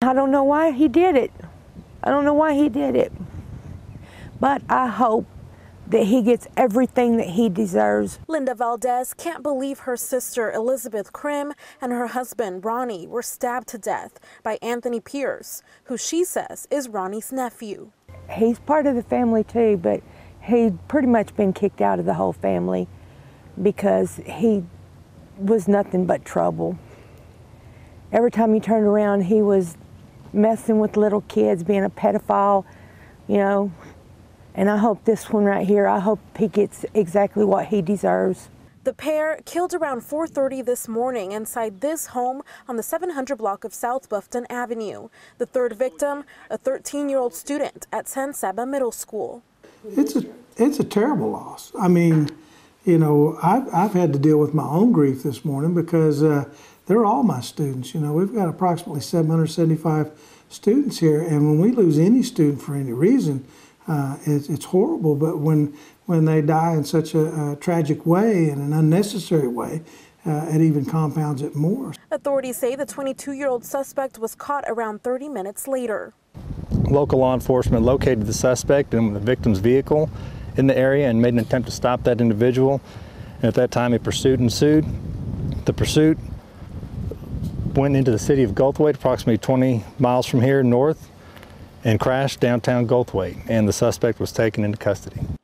I don't know why he did it. I don't know why he did it. But I hope that he gets everything that he deserves. Linda Valdez can't believe her sister Elizabeth Krim and her husband Ronnie were stabbed to death by Anthony Pierce, who she says is Ronnie's nephew. He's part of the family too, but he'd pretty much been kicked out of the whole family because he was nothing but trouble. Every time you turned around, he was messing with little kids, being a pedophile, you know. And I hope this one right here, I hope he gets exactly what he deserves. The pair killed around 4:30 this morning inside this home on the 700 block of South Bluffton Avenue. The third victim, a 13-year-old student at San Saba Middle School. It's a terrible loss. I mean, you know, I've had to deal with my own grief this morning because they're all my students. You know, we've got approximately 775 students here, and when we lose any student for any reason, it's horrible. But when they die in such a tragic way and an unnecessary way, it even compounds it more. Authorities say the 22-year-old suspect was caught around 30 minutes later. Local law enforcement located the suspect in the victim's vehicle in the area and made an attempt to stop that individual. And at that time, a pursuit ensued. The pursuit went into the city of Goldthwaite, approximately 20 miles from here north, and crashed downtown Goldthwaite, and the suspect was taken into custody.